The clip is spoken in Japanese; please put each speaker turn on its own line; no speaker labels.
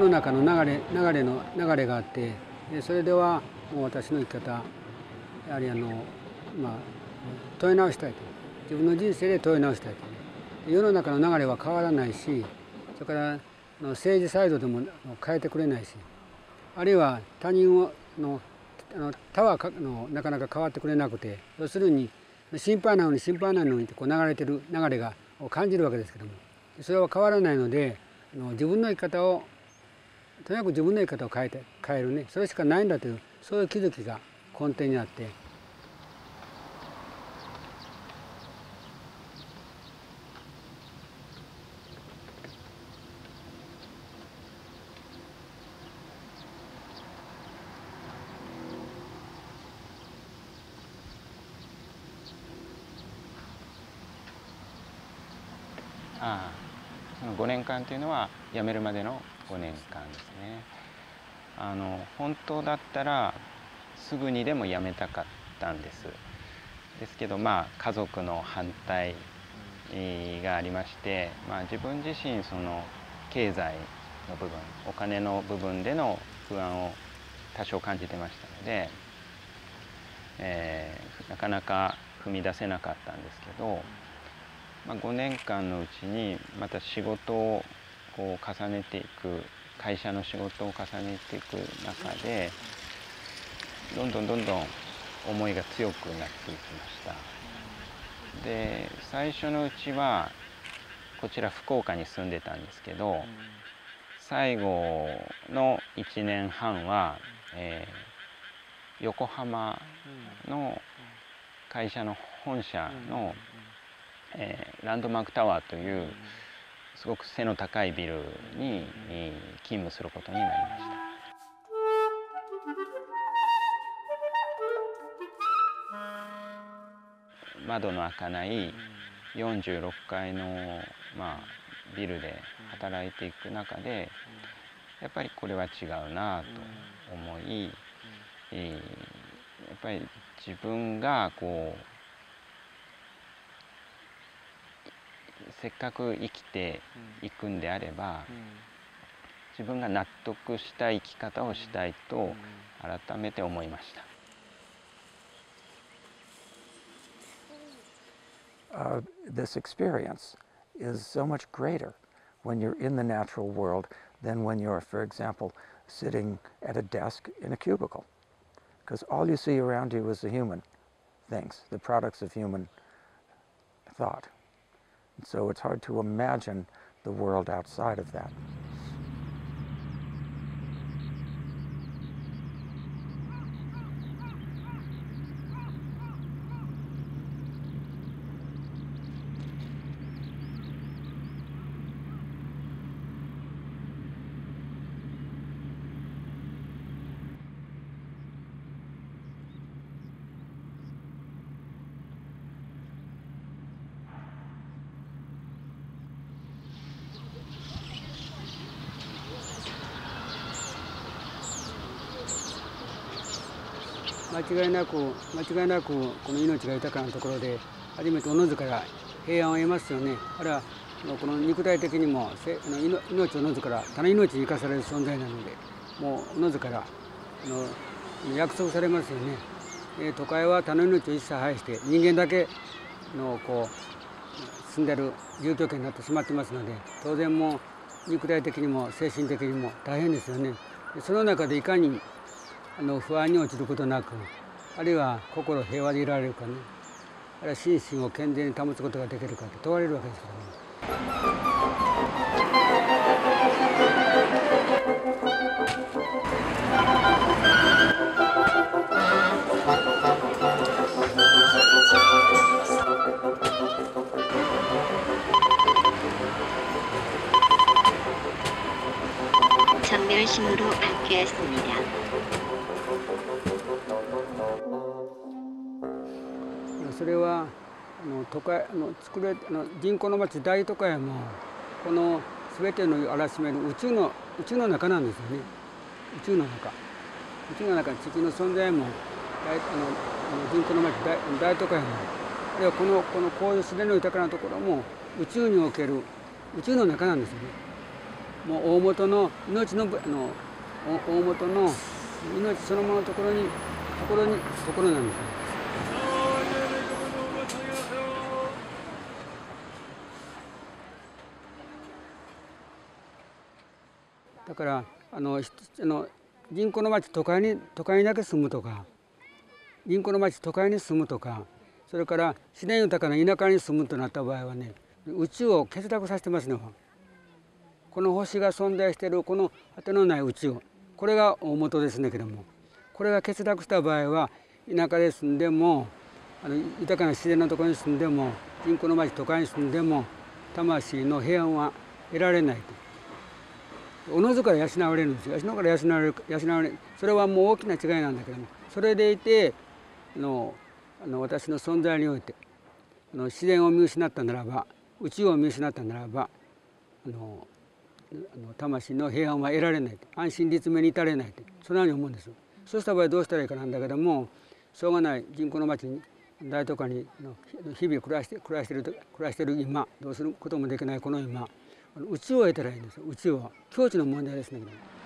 の中の流れがあって、それではもう私の生き方やはり問い直したいと、自分の人生で問い直したいと。世の中の流れは変わらないし、それから政治サイドでも変えてくれないし、あるいは他人他はなかなか変わってくれなくて、要するに心配なのに心配なのにって流れてる流れが感じるわけですけども、それは変わらないので、自分の生き方をとにかく自分の生き方を変えるね、それしかないんだという、そういう気づきが根底にあって。
その5年間というのは辞めるまでの5年間ですね。本当だったらすぐにでも辞めたかったんです。ですけど家族の反対がありまして、自分自身その経済の部分、お金の部分での不安を多少感じてましたので、なかなか踏み出せなかったんですけど、5年間のうちにまた仕事をこう重ねていく、会社の仕事を重ねていく中でどんどん思いが強くなっていきました。で、最初のうちはこちら福岡に住んでたんですけど、最後の1年半は、横浜の会社の本社のランドマークタワーというすごく背の高いビルに勤務することになりました。窓の開かない46階の、ビルで働いていく中で、やっぱりこれは違うなと思い、やっぱり自分がこうせっかく生きていくんであれば、自分が納得した生き方をしたいと改めて思いました。
This experience is so much greater when you're in the natural world than when you're, for example, sitting at a desk in a cubicle. Because all you see around you is the human things, the products of human thought. And so it's hard to imagine the world outside of that.
間違いなくこの命が豊かなところで初めておのずから平安を得ますよね。あるいはこの肉体的にも命をおのずから他の命に生かされる存在なので、もうおのずから約束されますよね。都会は他の命を一切排して人間だけの住んでる住居圏になってしまってますので、当然もう肉体的にも精神的にも大変ですよね。その中でいかに不安に陥ることなく、あるいは心平和でいられるかね、あるいは心身を健全に保つことができるかって問われるわけですから
정멸심으로 바뀌었습니다.
それは都会人口の町大都会もこの全てのあらしめる宇宙の中なんですよね。宇宙の中地球の存在も人口の町大都会も、あるいはこういう自然の豊かなところも宇宙における宇宙の中なんですよね。 もう大元の命の大元の命そのもののところなんですよ。だから人口の町都会にだけ住むとか、人口の町都会に住むとか、それから自然豊かな田舎に住むとなった場合はね、宇宙を欠落させてますね。この星が存在しているこの果てのない宇宙、これが大元ですねけども、これが欠落した場合は田舎で住んでも豊かな自然のところに住んでも人口の町都会に住んでも魂の平安は得られないと。おのずから養われるんですよ。養われる。それはもう大きな違いなんだけども、それでいて私の存在において自然を見失ったならば、宇宙を見失ったならば魂の平安は得られないと、安心立命に至れないと、そのように思うんです。そうした場合どうしたらいいかなんだけども、しょうがない人口の町に大都会に日々暮らしてる今、どうすることもできないこの今、宇宙を得たらいいんですよ。宇宙は境地の問題ですね。